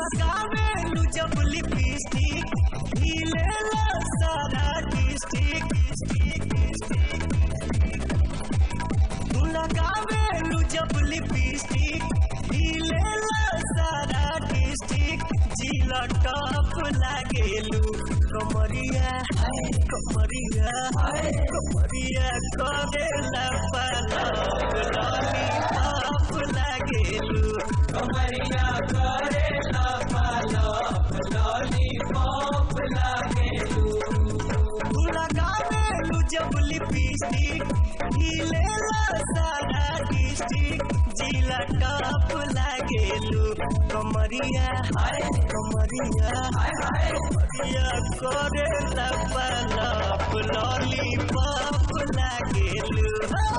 लगावेलू जब लिपस्टिक हिलेला सारा डिस्ट्रिक्ट तू लगावेलू जब लिपस्टिक हिलेला सारा डिस्ट्रिक्ट जिला टॉप लागेलू कमरिया कमरिया कमरिया करेला पलक लॉलीपॉप लागेलू कमरिया करेला पलक लॉलीपॉप लागेलू तू लगावेलू जब लिपस्टिक हिलेला सारा डिस्ट्रिक्ट जिला टॉप लागेलू कमरिया कमरिया कमरिया करेला पलक लॉलीपॉप लागेलू